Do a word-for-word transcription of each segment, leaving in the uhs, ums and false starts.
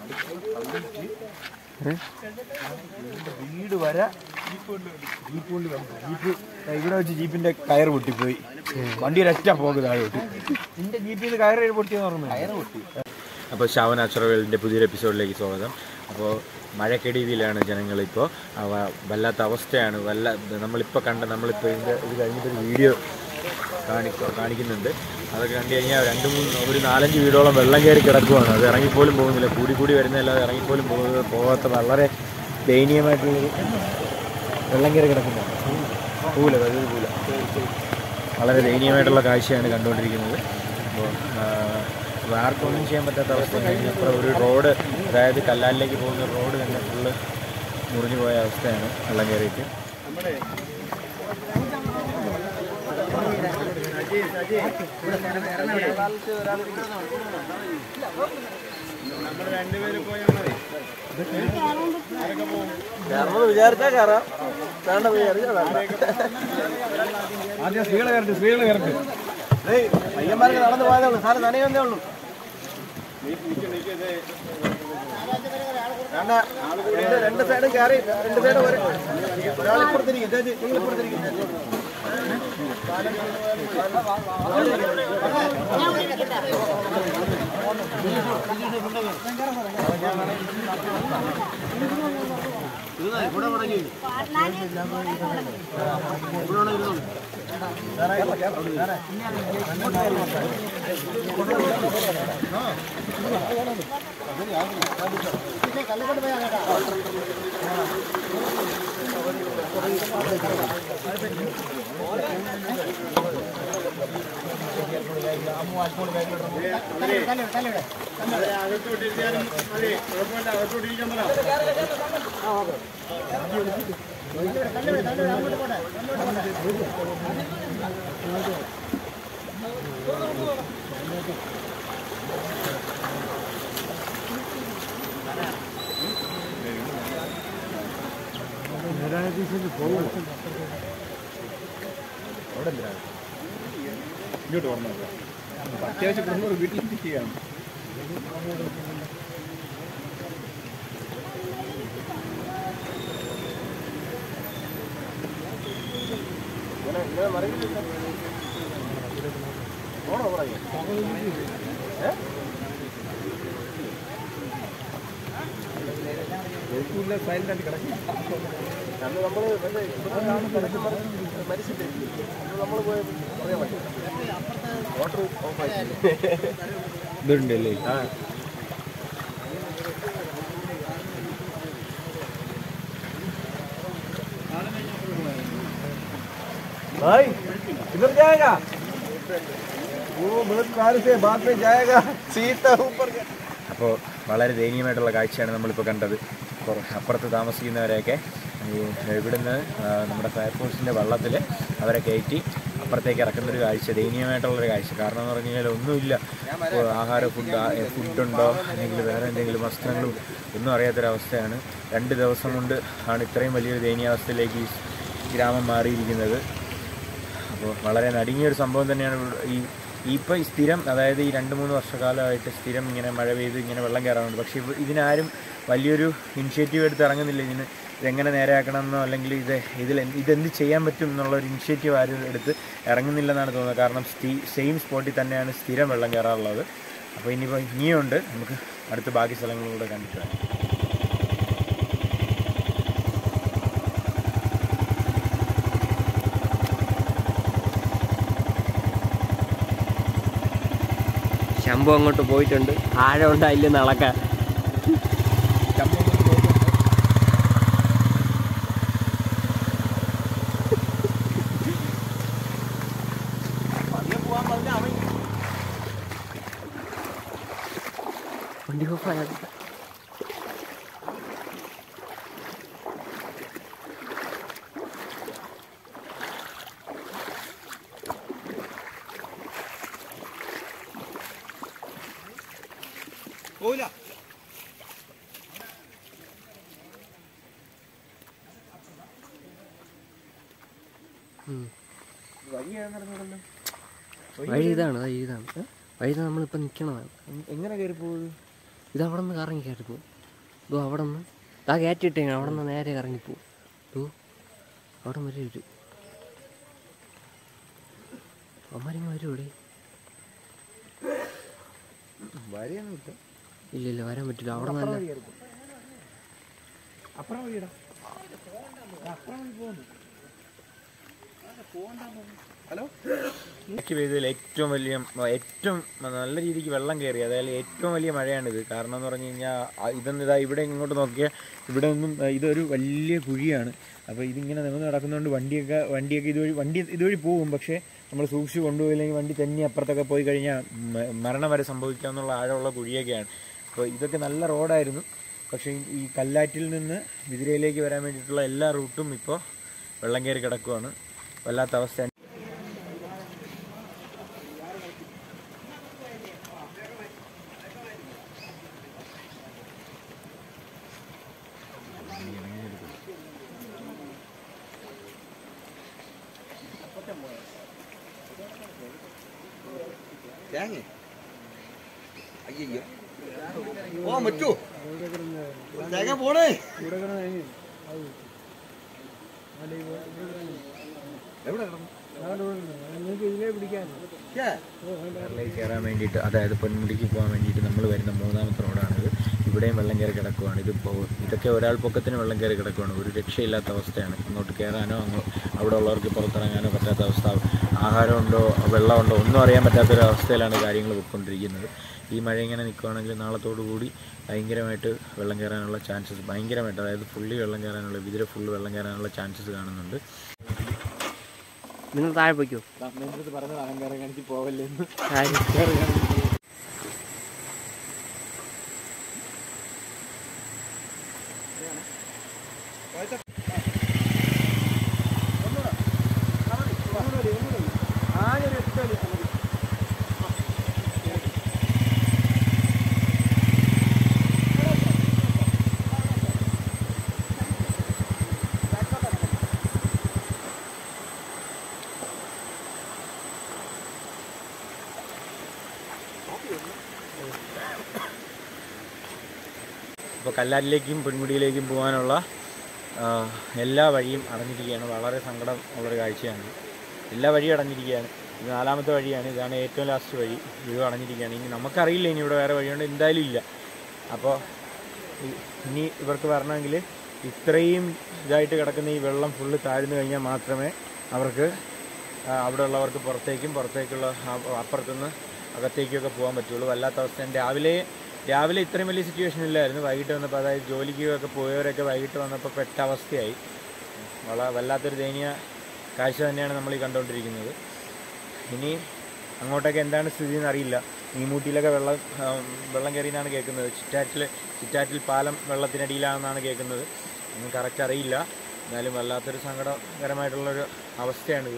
വീട് വരെ ജീപ്പ് കൊണ്ട് ജീപ്പ് ഇവിടെ വെച്ച് ജീപ്പിന്റെ കയറ് പൊട്ടിപ്പോയി. വണ്ടി ഒരൊറ്റ പോക്ക് താഴോട്ട്. നിന്റെ ജീപ്പിൽ നിന്ന് കയറ് പൊട്ടിയെന്ന് പറഞ്ഞു. കയറ് പൊട്ടി. അപ്പോൾ ശാവ നാച്ചുറൽ വേൾഡിൻ്റെ പുതിയൊരു എപ്പിസോഡിലേക്ക് സ്വാഗതം. അപ്പോൾ മഴക്കെടുതിയിലാണ് ജനങ്ങളിപ്പോൾ. വല്ലാത്ത അവസ്ഥയാണ്. വല്ല നമ്മളിപ്പോൾ കണ്ട നമ്മളിപ്പോൾ ഇതിൻ്റെ ഇത് കഴിഞ്ഞിട്ടൊരു വീഡിയോ കാണിക്ക കാണിക്കുന്നുണ്ട്. അതൊക്കെ കണ്ടു കഴിഞ്ഞാൽ രണ്ട് മൂന്ന് ഒരു നാലഞ്ച് വീടോളം വെള്ളം കയറി കിടക്കുവാണ്. അത് ഇറങ്ങിപ്പോലും പോകുന്നില്ല. കൂടി കൂടി വരുന്നതല്ലാതെ ഇറങ്ങിപ്പോലും പോകുന്നത് പോകാത്ത വളരെ ദയനീയമായിട്ടുള്ളൊരു വെള്ളം കയറി കിടക്കുന്നത്. പൂല വലിയ പൂല വളരെ ദയനീയമായിട്ടുള്ള കാഴ്ചയാണ് കണ്ടുകൊണ്ടിരിക്കുന്നത്. അപ്പോൾ ആർക്കൊന്നും ചെയ്യാൻ പറ്റാത്ത അവസ്ഥ കഴിഞ്ഞപ്പോൾ ഒരു റോഡ്, അതായത് കല്ലാലിലേക്ക് പോകുന്ന റോഡ് തന്നെ ഫുള്ള് മുറിഞ്ഞു പോയ അവസ്ഥയാണ് വെള്ളം കയറിയിട്ട്. വിചാരിച്ചാ കയറാം. ആദ്യം സ്ത്രീകളെ കയറട്ടെ, സ്ത്രീകളെ കയറട്ടെ. പയ്യന്മാർക്ക് നടന്നു പോയതേ ഉള്ളൂ. സാറ് നനയൊന്നേ ഉള്ളൂ. രണ്ട് സൈഡും കയറി രണ്ട് സൈഡ് ഒരാളിപ്പുറത്തിരിക്കും. ചേച്ചി നിങ്ങളിപ്പുറത്തിരിക്കും. ഇവിടെ മടങ്ങി ഇങ്ങോട്ട് വന്നു. അത്യാവശ്യം കുടുംബം വീട്ടിലെത്തിക്കുകയാണ്. ഓണോ പറയും സൈലന്റ് കിടക്കും. അന്ന് നമ്മൾ മരിച്ചിട്ട് നമ്മൾ പോയി പറയാൻ പറ്റില്ല. വാട്ടർ ഇതുണ്ടല്ലേ? ആ भाई इधर जाएगा वो बहुत कार से बाद में जाएगा सीट ऊपर. അപ്പോൾ വളരെ ദയനീയമായിട്ടുള്ള കാഴ്ചയാണ് നമ്മളിപ്പോൾ കണ്ടത്. അപ്പുറത്ത് താമസിക്കുന്നവരെയൊക്കെ ഇവിടുന്ന് നമ്മുടെ ഫയർഫോഴ്സിൻ്റെ വള്ളത്തിൽ അവരെ കയറ്റി അപ്പുറത്തേക്ക് ഇറക്കുന്നൊരു കാഴ്ച, ദയനീയമായിട്ടുള്ളൊരു കാഴ്ച. കാരണം എന്ന് പറഞ്ഞു കഴിഞ്ഞാൽ ഒന്നുമില്ല. ആഹാര ഫുഡ് ഫുഡുണ്ടോ അല്ലെങ്കിൽ വേറെ എന്തെങ്കിലും വസ്ത്രങ്ങളും ഒന്നും അറിയാത്തൊരവസ്ഥയാണ്. രണ്ട് ദിവസം കൊണ്ട് ആണ് ഇത്രയും വലിയൊരു ദയനീയാവസ്ഥയിലേക്ക് ഈ ഗ്രാമം മാറിയിരിക്കുന്നത്. അപ്പോൾ വളരെ നടുങ്ങിയൊരു സംഭവം തന്നെയാണ് ഈ ഇപ്പോൾ ഈ സ്ഥിരം, അതായത് ഈ രണ്ട് മൂന്ന് വർഷക്കാലമായിട്ട് സ്ഥിരം ഇങ്ങനെ മഴ പെയ്ത് ഇങ്ങനെ വെള്ളം കയറാറുണ്ട്. പക്ഷേ ഇതിനാരും വലിയൊരു ഇനിഷ്യേറ്റീവ് എടുത്ത് ഇറങ്ങുന്നില്ല. ഇതിന് ഇതെങ്ങനെ നേരെയാക്കണമെന്നോ അല്ലെങ്കിൽ ഇത് ഇതിൽ ഇതെന്ത് ചെയ്യാൻ പറ്റും എന്നുള്ളൊരു ഇനിഷ്യേറ്റീവ് ആരും എടുത്ത് ഇറങ്ങുന്നില്ലെന്നാണ് തോന്നുന്നത്. കാരണം സെയിം സ്പോട്ടിൽ തന്നെയാണ് സ്ഥിരം വെള്ളം കയറാറുള്ളത്. അപ്പോൾ ഇനിയിപ്പോൾ ഇനിയുണ്ട്, നമുക്ക് അടുത്ത ബാക്കി സ്ഥലങ്ങളിലൂടെ കണ്ടിട്ട് വരാം. ശംഭു അങ്ങോട്ട് പോയിട്ടുണ്ട്. ആഴം ഉണ്ടായില്ലെന്ന് അളക്കാൻ. വണ്ടി ഓഫായ പോവില്ല. വഴി ഇതാണ്, വഴി ഇതാണ്, വഴി നമ്മളിപ്പോൾ നിൽക്കണതാണ്. എങ്ങനെ കയറി പോകുന്നത്? ഇത് അവിടെ നിന്ന് കറങ്ങി കയറിപ്പോ. ഇതോ അവിടെ നിന്ന് ഇതാ കയറ്റിട്ടേ അവിടെ നിന്ന് നേരെ ഇറങ്ങിപ്പോ. ഇതോ അവിടെ വരെ വരും. അമ്മമാരിങ്ങ് വരും ഇവിടെ. ഇല്ല ഇല്ല വരാൻ പറ്റില്ല. അവിടെ നല്ല ഹലോ പെയ്തതിൽ ഏറ്റവും വലിയ ഏറ്റവും നല്ല രീതിക്ക് വെള്ളം കയറി. അതായത് ഏറ്റവും വലിയ മഴയാണിത്. കാരണം എന്ന് പറഞ്ഞു കഴിഞ്ഞാൽ ഇതൊന്നും ഇതാ ഇവിടെ ഇങ്ങോട്ട് നോക്കിയാൽ ഇവിടെ ഒന്നും ഇതൊരു വലിയ കുഴിയാണ്. അപ്പോൾ ഇതിങ്ങനെ നിമിർന്ന് നടക്കുന്നതുകൊണ്ട് വണ്ടിയൊക്കെ വണ്ടിയൊക്കെ ഇതുവഴി വണ്ടി ഇതുവഴി പോകും. പക്ഷേ നമ്മൾ സൂക്ഷിച്ച് കൊണ്ടുപോയില്ലെങ്കിൽ വണ്ടി തന്നെ അപ്പുറത്തൊക്കെ പോയി കഴിഞ്ഞാൽ മരണം വരെ സംഭവിക്കാമെന്നുള്ള ആഴമുള്ള കുഴിയൊക്കെയാണ്. അപ്പോൾ ഇതൊക്കെ നല്ല റോഡായിരുന്നു. പക്ഷേ ഈ കല്ലാറ്റിൽ നിന്ന് വിതിരയിലേക്ക് വരാൻ വേണ്ടിയിട്ടുള്ള എല്ലാ റൂട്ടും ഇപ്പോൾ വെള്ളം കയറി കിടക്കുകയാണ്. വല്ലാത്ത അവസ്ഥ. അയ്യോ ഓ മറ്റു തേങ്ങ പോണേ എവിടെ കയറാൻ വേണ്ടിയിട്ട്, അതായത് പൊന്മുടിക്ക് പോകാൻ വേണ്ടിയിട്ട് നമ്മൾ വരുന്ന മൂന്നാമത്തെ റോഡാണിത്. ഇവിടെയും വെള്ളം കയറി കിടക്കുവാണ്. ഇത് ഇതൊക്കെ ഒരാൾ പൊക്കത്തിന് വെള്ളം കയറി കിടക്കുവാണ്. ഒരു രക്ഷയില്ലാത്ത അവസ്ഥയാണ്. ഇങ്ങോട്ട് കയറാനോ അങ്ങോ അവിടെ ഉള്ളവർക്ക് പുറത്തിറങ്ങാനോ പറ്റാത്ത അവസ്ഥ. ആഹാരമുണ്ടോ വെള്ളമുണ്ടോ ഒന്നും അറിയാൻ പറ്റാത്തൊരു അവസ്ഥയിലാണ് കാര്യങ്ങൾ പോയിക്കൊണ്ടിരിക്കുന്നത്. ഈ മഴ ഇങ്ങനെ നിൽക്കുകയാണെങ്കിൽ നാളത്തോടു കൂടി ഭയങ്കരമായിട്ട് വെള്ളം കയറാനുള്ള ചാൻസസ് ഭയങ്കരമായിട്ട്, അതായത് ഫുള്ളി വെള്ളം കയറാനുള്ള വിതിര ഫുള്ള് വെള്ളം കയറാനുള്ള ചാൻസസ് കാണുന്നുണ്ട്. നിങ്ങൾ താഴെ പോയിക്കോ. പറഞ്ഞത് അഹങ്കാരം കാണിച്ച് പോവല്ലെന്ന്. ഇപ്പോൾ കല്ലാറ്റിലേക്കും പൊന്മുടിയിലേക്കും പോകാനുള്ള എല്ലാ വഴിയും അടഞ്ഞിരിക്കുകയാണ്. വളരെ സങ്കടം ഉള്ളൊരു കാഴ്ചയാണ്. എല്ലാ വഴിയും അടഞ്ഞിരിക്കുകയാണ്. ഇത് നാലാമത്തെ വഴിയാണ്. ഇതാണ് ഏറ്റവും ലാസ്റ്റ് വഴി. ഇതും അടഞ്ഞിരിക്കുകയാണ്. ഇനി നമുക്കറിയില്ല ഇനി ഇവിടെ വേറെ വഴിയുണ്ട്, എന്തായാലും ഇല്ല. അപ്പോൾ ഇനി ഇവർക്ക് വരണമെങ്കിൽ ഇത്രയും ഇതായിട്ട് കിടക്കുന്ന ഈ വെള്ളം ഫുള്ള് താഴ്ന്നു കഴിഞ്ഞാൽ മാത്രമേ അവർക്ക് അവിടെ ഉള്ളവർക്ക് പുറത്തേക്കും പുറത്തേക്കുള്ള അപ്പുറത്തുനിന്ന് അകത്തേക്കൊക്കെ പോകാൻ പറ്റുള്ളൂ. വല്ലാത്ത അവസ്ഥയാണ്. രാവിലെ രാവിലെ ഇത്രയും വലിയ സിറ്റുവേഷൻ ഇല്ലായിരുന്നു. വൈകിട്ട് വന്നപ്പോൾ, അതായത് ജോലിക്കൊക്കെ പോയവരൊക്കെ വൈകിട്ട് വന്നപ്പോൾ പെട്ട അവസ്ഥയായി. വളരെ വല്ലാത്തൊരു ദയനീയ കാഴ്ച തന്നെയാണ് നമ്മൾ ഈ കണ്ടുകൊണ്ടിരിക്കുന്നത്. ഇനി അങ്ങോട്ടൊക്കെ എന്താണ് സ്ഥിതി എന്നറിയില്ല. മീൻമുട്ടിയിലൊക്കെ വെള്ളം വെള്ളം കയറിയെന്നാണ് കേൾക്കുന്നത്. ചിറ്റാറ്റിൽ ചിറ്റാറ്റിൽ പാലം വെള്ളത്തിനടിയിലാണെന്നാണ് കേൾക്കുന്നത്. ഒന്നും കറക്റ്റ് അറിയില്ല. എന്നാലും വല്ലാത്തൊരു സങ്കടകരമായിട്ടുള്ളൊരു അവസ്ഥയാണിത്.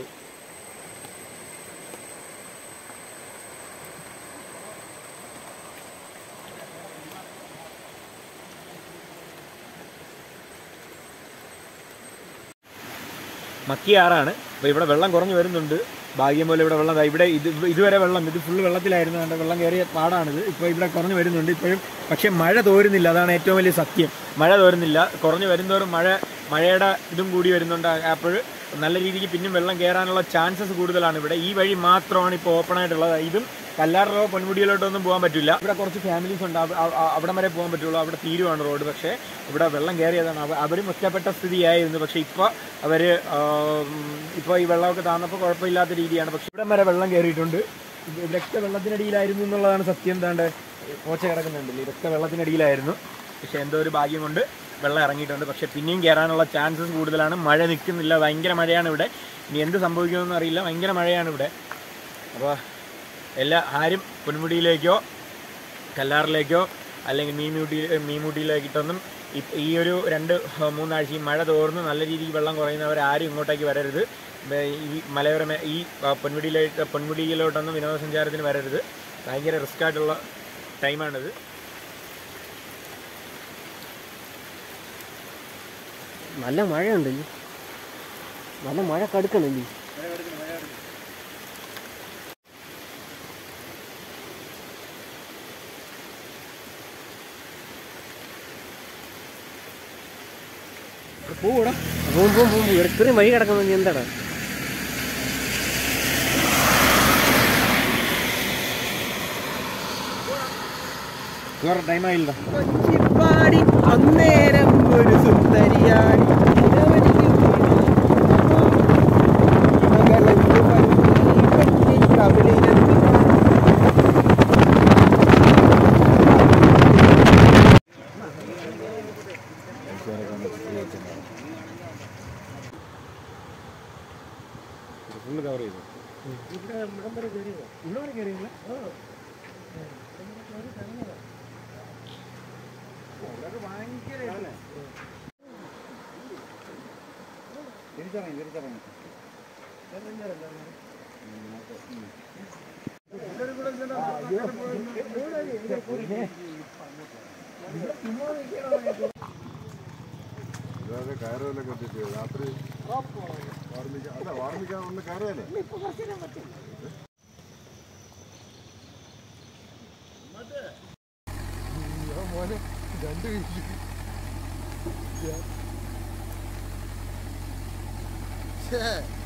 മക്കിയാറാണ്. അപ്പോൾ ഇവിടെ വെള്ളം കുറഞ്ഞു വരുന്നുണ്ട്. ഭാഗ്യം പോലെ ഇവിടെ വെള്ളം ഇവിടെ ഇത് ഇതുവരെ വെള്ളം ഇത് ഫുള്ള് വെള്ളത്തിലായിരുന്നു. അതുകൊണ്ട് വെള്ളം കയറിയ പാടാണിത്. ഇപ്പോൾ ഇവിടെ കുറഞ്ഞു വരുന്നുണ്ട് ഇപ്പോഴും. പക്ഷേ മഴ തോരുന്നില്ല. അതാണ് ഏറ്റവും വലിയ സത്യം. മഴ തോരുന്നില്ല. കുറഞ്ഞു വരുന്നവരും മഴ മഴയുടെ ഇതും കൂടി വരുന്നുണ്ട്. അപ്പോൾ നല്ല രീതിക്ക് പിന്നും വെള്ളം കയറാനുള്ള ചാൻസസ് കൂടുതലാണ് ഇവിടെ. ഈ വഴി മാത്രമാണ് ഇപ്പോൾ ഓപ്പൺ ആയിട്ടുള്ളത്. ഇതും കല്ലാറിലോ പൊന്മുടിയിലോട്ടോ ഒന്നും പോകാൻ പറ്റില്ല. ഇവിടെ കുറച്ച് ഫാമിലീസ് ഉണ്ട്. അവിടെ വരെ പോകാൻ പറ്റുള്ളൂ. അവിടെ തീരുവാണ് റോഡ്. പക്ഷേ ഇവിടെ വെള്ളം കയറിയതാണ്. അവരും ഒറ്റപ്പെട്ട സ്ഥിതിയായിരുന്നു. പക്ഷേ ഇപ്പോൾ അവർ ഇപ്പോൾ ഈ വെള്ളമൊക്കെ താന്നപ്പോൾ കുഴപ്പമില്ലാത്ത രീതിയാണ്. പക്ഷേ ഇവിടെ വരെ വെള്ളം കയറിയിട്ടുണ്ട്. ഇവിടെയൊക്കെ വെള്ളത്തിനടിയിലായിരുന്നു എന്നുള്ളതാണ് സത്യം. എന്താണ്ട് പോച്ച കിടക്കുന്നുണ്ടല്ലോ, ഇതൊക്കെ വെള്ളത്തിനടിയിലായിരുന്നു. പക്ഷേ എന്തോ ഒരു ഭാഗ്യം കൊണ്ട് വെള്ളം ഇറങ്ങിയിട്ടുണ്ട്. പക്ഷേ പിന്നെയും കയറാനുള്ള ചാൻസസ് കൂടുതലാണ്. മഴ നിൽക്കുന്നില്ല. ഭയങ്കര മഴയാണ് ഇവിടെ. ഇനി എന്ത് സംഭവിക്കുമെന്ന് അറിയില്ല. ഭയങ്കര മഴയാണ് ഇവിടെ. അപ്പോൾ എല്ലാ ആരും പൊന്മുടിയിലേക്കോ കല്ലാറിലേക്കോ അല്ലെങ്കിൽ മീൻമുട്ടി മീൻമുട്ടിയിലേക്കിട്ടൊന്നും ഈ ഒരു രണ്ട് മൂന്നാഴ്ചയും മഴ തോർന്ന് നല്ല രീതിക്ക് വെള്ളം കുറയുന്നവർ ആരും ഇങ്ങോട്ടേക്ക് വരരുത്. ഈ മലയോര ഈ പൊന്മുടിയിലേക്ക് പൊന്മുടിയിലോട്ടൊന്നും വിനോദസഞ്ചാരത്തിന് വരരുത്. ഭയങ്കര റിസ്ക് ആയിട്ടുള്ള ടൈമാണിത്. നല്ല മഴയുണ്ടല്ലോ. നല്ല മഴ കടുക്കണല്ലേ. പോകൂടാ. പോവും പോവും പോവും ഇത്രയും വഴി കിടക്കുന്നത് നീ എന്താടാ? ടൈമായില്ല. അന്നേരം ഒരു സുന്ദരിയായി ഫുള്ള് കവർ ചെയ്തു. തിരിച്ചറിഞ്ഞു തിരിച്ചറിഞ്ഞു ഇതാതെ കയറുമല്ലൊക്കെ എത്തിയിട്ട് രാത്രി വാർമിക്കാൻ അല്ല വാർമിക്കാൻ ഒന്ന് കയറിയല്ലേ മോനെ രണ്ട് വീട്ടിൽ